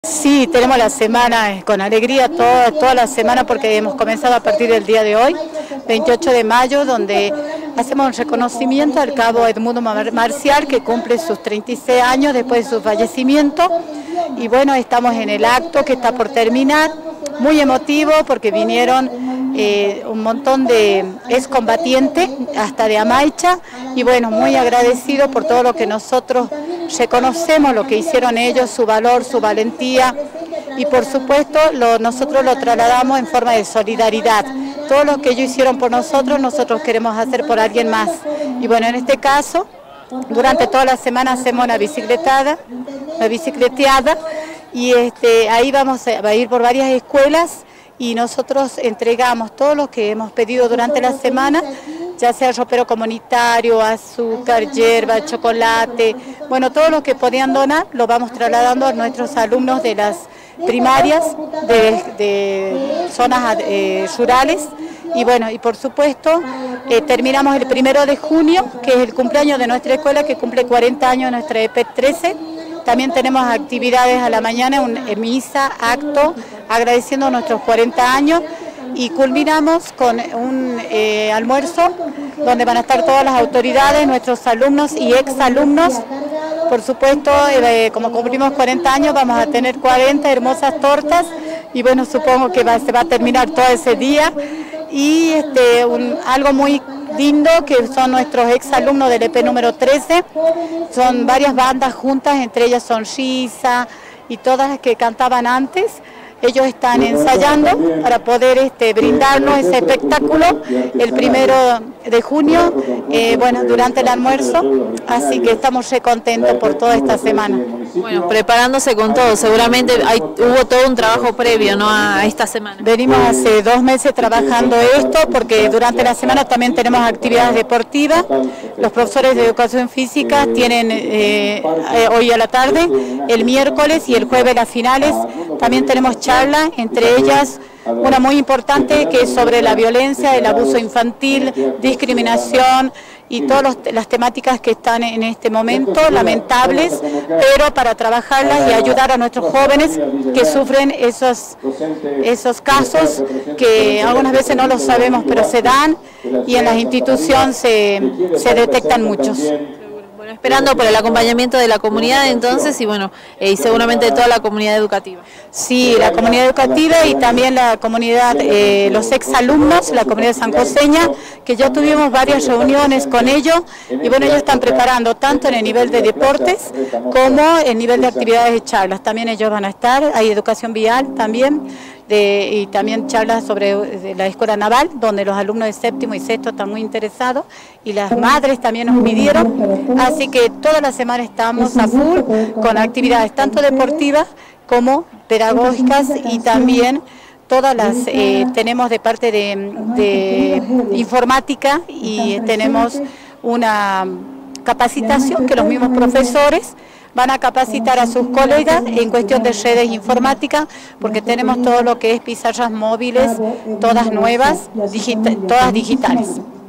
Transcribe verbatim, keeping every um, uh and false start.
Sí, tenemos la semana con alegría, toda, toda la semana, porque hemos comenzado a partir del día de hoy, veintiocho de mayo, donde hacemos un reconocimiento al cabo Edmundo Marcial, que cumple sus treinta y seis años después de su fallecimiento. Y bueno, estamos en el acto que está por terminar, muy emotivo porque vinieron eh, un montón de excombatientes, hasta de Amaicha, y bueno, muy agradecido por todo lo que nosotros reconocemos, lo que hicieron ellos, su valor, su valentía, y por supuesto lo, nosotros lo trasladamos en forma de solidaridad. Todo lo que ellos hicieron por nosotros, nosotros queremos hacer por alguien más. Y bueno, en este caso, durante toda la semana hacemos una bicicletada, una bicicleteada, y este, ahí vamos a, a ir por varias escuelas, y nosotros entregamos todo lo que hemos pedido durante la semana, ya sea ropero comunitario, azúcar, hierba, chocolate, bueno, todo lo que podían donar lo vamos trasladando a nuestros alumnos de las primarias, de, de zonas eh, rurales. Y bueno, y por supuesto, eh, terminamos el primero de junio, que es el cumpleaños de nuestra escuela, que cumple cuarenta años, nuestra E P trece. También tenemos actividades a la mañana, un, misa, acto, agradeciendo nuestros cuarenta años. Y culminamos con un eh, almuerzo donde van a estar todas las autoridades, nuestros alumnos y exalumnos. Por supuesto, eh, como cumplimos cuarenta años, vamos a tener cuarenta hermosas tortas, y bueno, supongo que va, se va a terminar todo ese día. Y este, un, algo muy lindo, que son nuestros exalumnos del E P número trece, son varias bandas juntas, entre ellas Sonrisa y todas las que cantaban antes. Ellos están ensayando para poder este, brindarnos ese espectáculo el primero de junio, eh, bueno, durante el almuerzo, así que estamos re contentos por toda esta semana. Bueno, preparándose con todo, seguramente hay, hubo todo un trabajo previo, ¿no?, a esta semana. Venimos hace dos meses trabajando esto, porque durante la semana también tenemos actividades deportivas. Los profesores de educación física tienen eh, hoy a la tarde, el miércoles y el jueves las finales. También tenemos charlas, entre ellas una muy importante que es sobre la violencia, el abuso infantil, discriminación y todas las temáticas que están en este momento, lamentables, pero para trabajarlas y ayudar a nuestros jóvenes que sufren esos, esos casos que algunas veces no los sabemos, pero se dan, y en las instituciones se, se detectan muchos. Bueno, esperando por el acompañamiento de la comunidad entonces, y bueno, eh, y seguramente de toda la comunidad educativa. Sí, la comunidad educativa y también la comunidad, eh, los exalumnos, la comunidad sanjoseña, que ya tuvimos varias reuniones con ellos, y bueno, ellos están preparando tanto en el nivel de deportes como en el nivel de actividades y charlas. También ellos van a estar, hay educación vial también, De, y también charlas sobre la escuela naval, donde los alumnos de séptimo y sexto están muy interesados, y las madres también nos pidieron, así que toda la semana estamos a full con actividades tanto deportivas como pedagógicas, y también todas las eh, tenemos de parte de, de informática, y tenemos una capacitación que los mismos profesores van a capacitar a sus colegas en cuestión de redes informáticas, porque tenemos todo lo que es pizarras móviles, todas nuevas, digita- todas digitales.